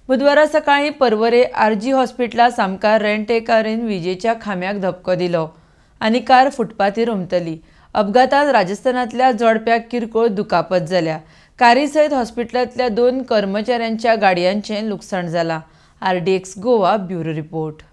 बुधवारा सकाळी पर्वरे आरजी हॉस्पिटलात सामका रेंट ए कारीन विजेच्या खांब्याक धपको दिलो आनी कार फुटपाथीर उमटली। अपघातात राजस्थानातल्या जोडप्याक किरकोळ दुखापत जाल्या। कारी सयत हॉस्पिटलांतल्या 2 कर्मचाऱ्यांच्या गाडयांचें लुकसाण जालां। RDXGOA bureau report.